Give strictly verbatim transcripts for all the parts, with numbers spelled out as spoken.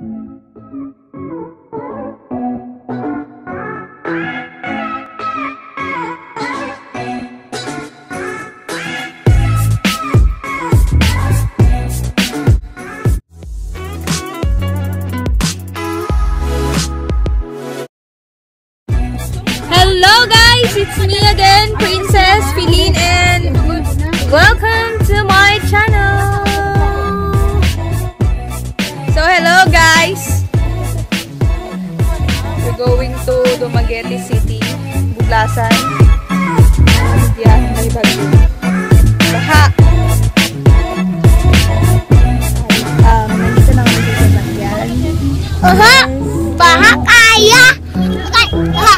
Hello guys, it's me again, Princess Feline, and welcome to my channel. So hello guys, we're going to Dumaguete City, Buglasan. Yeah, may bagyo. Baha. Um, nandito na kami sa Bagyan. Aha! Baha kaya! Baha!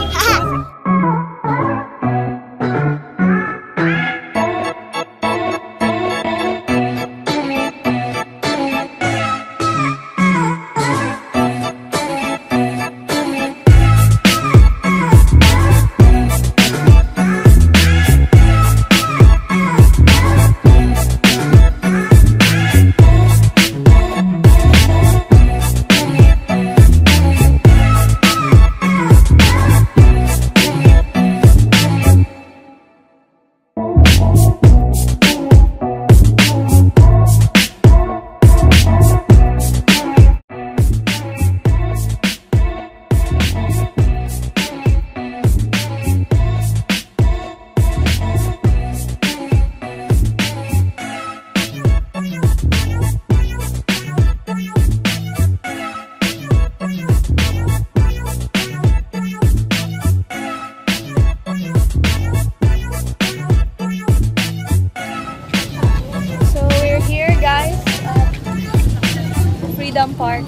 Park.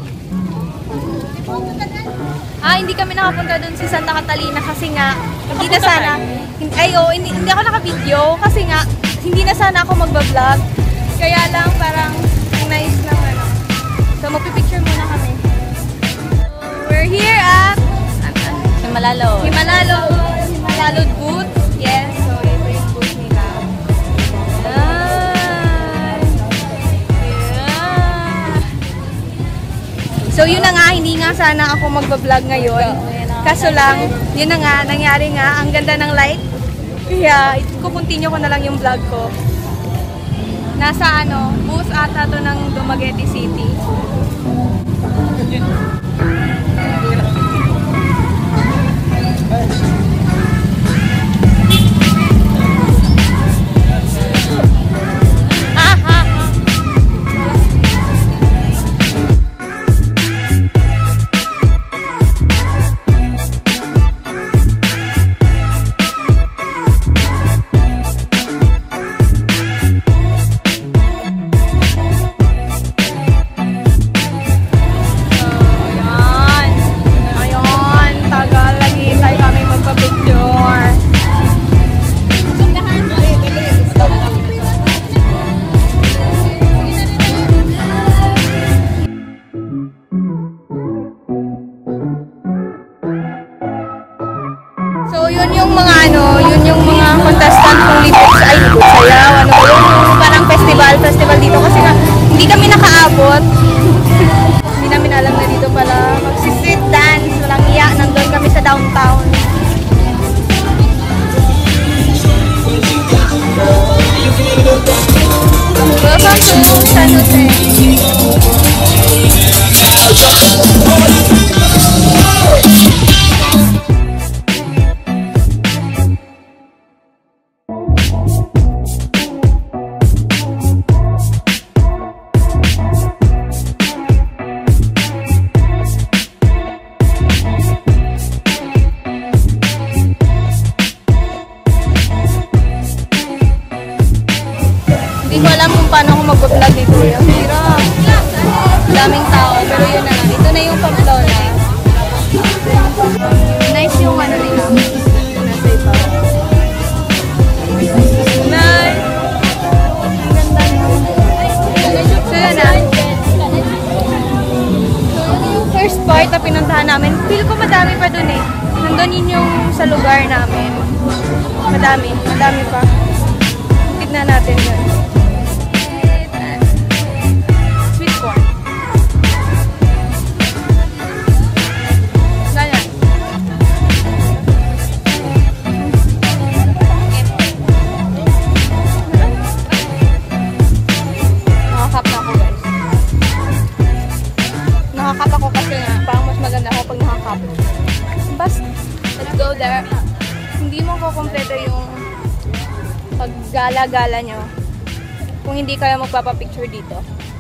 Ah, hindi kami nakapunta dun sa Santa Catalina kasi nga hindi na sana ay oh, hindi, hindi ako naka-video kasi nga hindi na sana ako magba-vlog. Kaya lang parang nice lang ano. So magpi-picture muna kami. So, we're here at Himalalo. Himalalo. Himalalo booth. Yes. So ito yung booth nila. So yun na nga, hindi nga sana ako magbablog ngayon. Kaso lang, yun na nga, nangyari nga, ang ganda ng light. Kaya, kukontinue ko na lang yung vlog ko. Nasa ano, booth ata to ng Dumaguete City. So yun yung mga ano, yun yung mga contestant kung libot sa ay libot sayaw, ano ba yun, yung parang festival, festival dito kasi nga hindi kami nakaabot. Hindi namin alam na dito pala magsi-street dance, walang iya, nandun kami sa downtown. Welcome to San Jose. Hindi ko alam kung paano ako mag-vlog dito. Ang hirap. Daming tao. Pero yun na lang. Ito na yung Pamplona. Nice yung ano nila. Nasa iba. Nice. Ang ganda nyo. So yun na. So yun yung first part na pinuntahan namin. Feel ko madami pa dun eh. Nandun yun yung sa lugar namin. Madami. Madami pa. Tignan natin yun. Sweet corn. nakakap ako kasi nga, parang mas maganda ako pag nakakap. Bas, let's go there. Hindi mo ko kompleto yung paggala-gala nyo kung hindi kayo magpapapicture dito.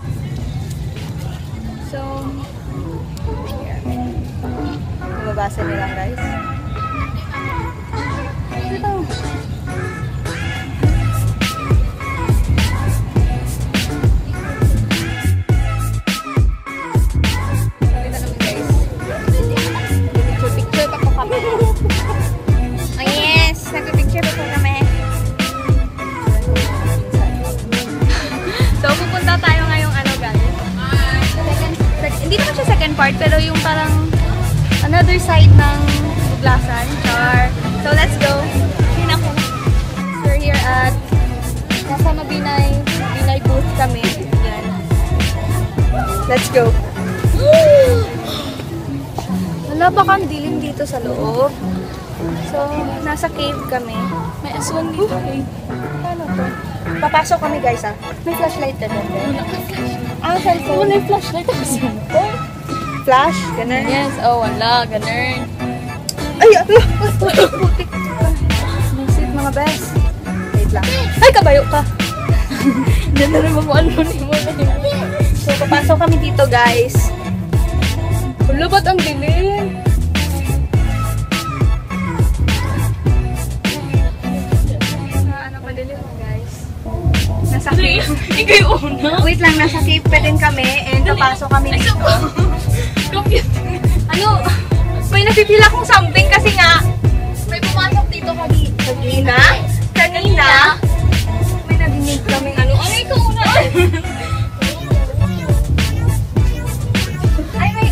So, here. Mababasa nyo lang, guys. Ito. Picture-picture pa po kami. Oh yes! Nag-picture pa po kami. So, pupunta tayo ngayong ano, guys. Second, second, hindi naman siya second part, pero yung parang another side ng Buglasan. Char. So, let's go. Yun ako. So, we're here at nasa Mabinay, Mabinay booth kami. Yan. Let's go. Wala ba kang dilim dito sa loob? So, nasa cave kami. May aswan dito eh. Paano to? Papasok kami guys ah. May flashlight ka doon. Wala ka flashlight. Ah, cellphone. Wala yung flashlight ako sa cellphone. Flash? Ganun? Yes. Oh, wala. Ganun. Ay! Ala! Putik! Nasit mga best. Wait lang. Ay, kabayo ka! Diyan na rin mamuan mo ni mo na yun. So, papasok kami dito guys. Wala ba't ang dilim? Ano pa dilim mo guys? Nasa cave. Ikaw yung una. Wait lang, nasa cave pa din kami and papasok kami dito. Ano? May napipil akong something kasi nga may pumasok dito kanina. Kanina? May nadinig kaming ano. Ano ikaw una? Ay, may...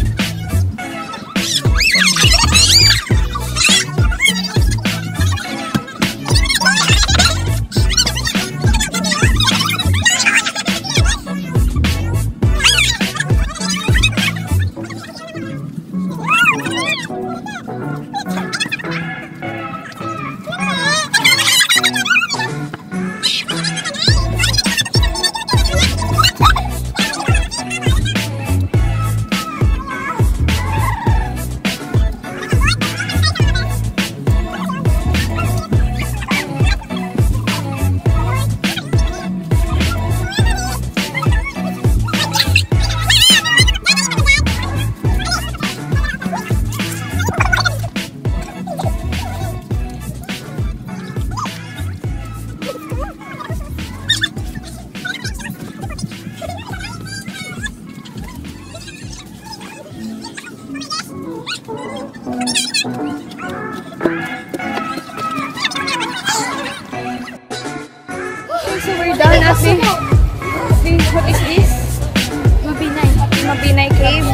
So we're done at the, the, what is this? Mabinay. Mabinay cave.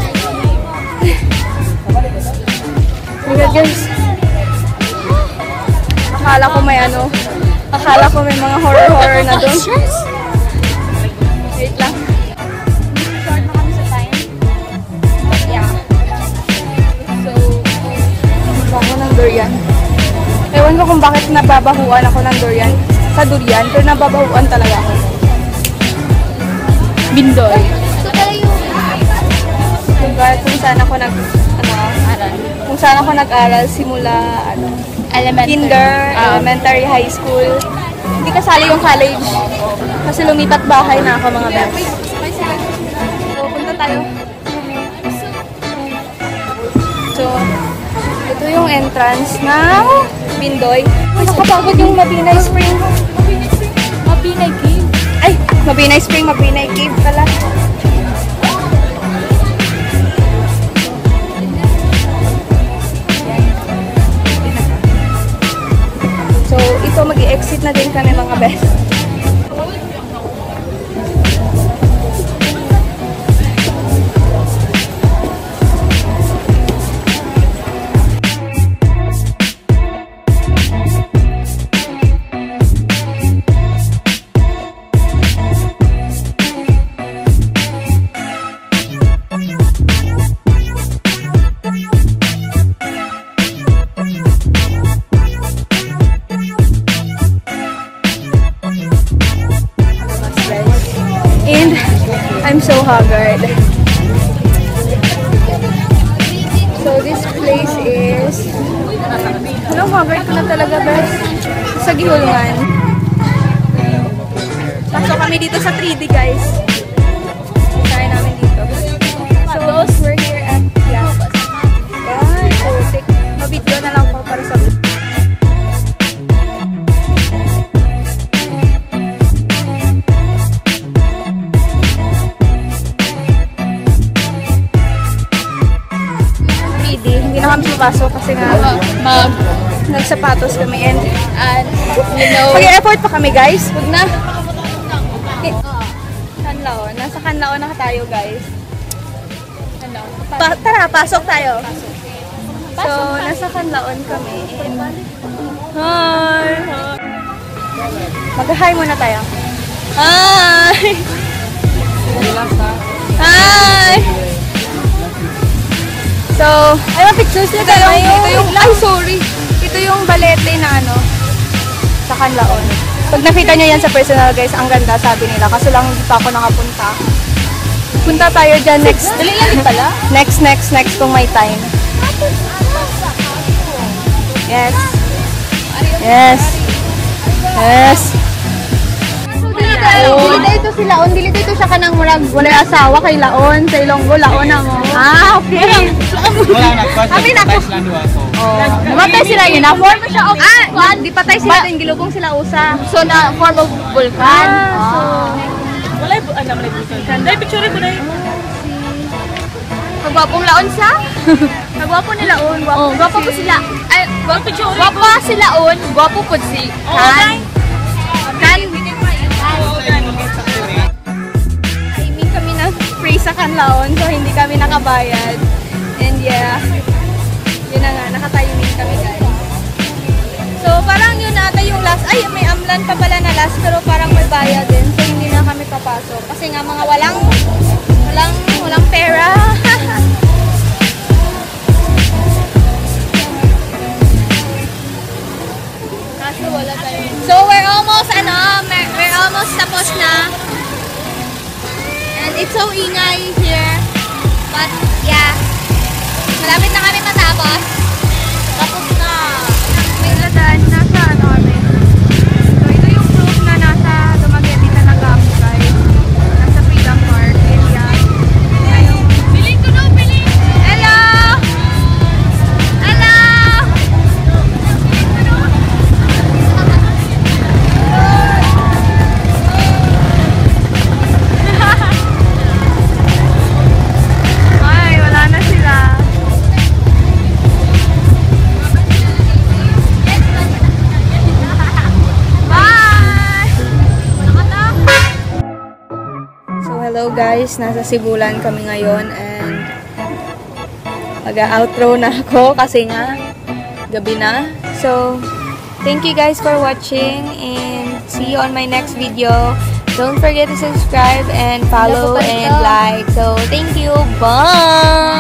Oh my God guys. Akala ko may ano, akala ko may mga horror-horror na doon. Wait lang. Short na kami sa time. Yeah. So, ako ng durian. Ewan ko kung bakit nababahuan ako ng durian. Sa durian, pero nababahuan talaga ako. Bindoy. So, tayo Kung, kung saan ako nag, ano, aral. Kung saan ako nag-aral simula, ano, elementary. kinder, Ah. elementary, high school. Hindi kasali yung college. Kasi lumipat bahay na ako mga best. So, punta tayo. So, ito yung entrance ng Bindoy. Nakapagod yung Mabinay Spring. Mabinay cave. Ay, Mabinay Spring, Mabinay Cave pala. So, ito mag-i-exit na din kami mga best. Magihulungan. Pasok kami dito sa three D, guys. Kaya namin dito. So, we're here at yeah. Ay, putik. Mabidyo na lang po para sa three D. Hindi na kami papasok kasi nga Mag, nagsapatos kami and and, you know, mag-effort pa kami, guys. Huwag na. Eh, Kanlaon. Nasa Kanlaon na tayo, guys. ano, Pa tara, pasok tayo. So, Pasok. nasa Kanlaon kami. And... Hi! Mag-hi muna tayo. Hi! Hi! So, ay, ma-pictures niya tayo. Ito yung, ay, sorry. Ito yung balete na ano, sa Kanlaon. Pag nakita niyo yan sa personal, guys, ang ganda, sabi nila. Kaso lang, hindi pa ako nakapunta. Punta tayo dyan next. dali lang din pala. Next, next, next kung may time. Yes. Yes. Yes. Dili dito si Laon, dili dito siya kanang murag wala asawa kay Laon, sa Ilonggo Laon na mo. Ah, okay. Wala nagpas. Kami na Patay sila duwa ko. Namatay sila yun, na form siya of Ah, di patay sila din. Gilubong sila usa. so na form of vulkan. Ah, so... Wala yung ano mo nagpusan. Dahil picture ko na yun. Kagwapong Laon siya? Nagwapo nila on. Gwapo, Oh, gwapo po sila. Ay, Wala picture gwapo sila on, gwapo po si Kan. Kan. Timing kami na free sa Kanlaon, so hindi kami nakabayad. And yeah, yun na nga, nakatiming kami, guys. So parang yun ata yung last, ay may amlan pa pala na last, pero parang may bayad din, so hindi na kami papasok. Kasi nga mga walang, walang, walang pera. Kaso wala tayo. So we're almost, ano, we're we're almost tapos na. And it's so ingay here. But yeah, malapit na kami matapos. Tapos na. May ladan, nasa ano kami. So ito yung proof na nasa Dumaguete talaga ako, guys. Nasa Freedom Park area. Ayun. Piling ko no, piling! Hello! Hello! Ay, wala na sila. Bye! So, hello guys. Nasa Sibulan kami ngayon and mag-outro na ako kasi nga gabi na. So, thank you guys for watching and see you on my next video. Don't forget to subscribe and follow and like. So, thank you. Bye!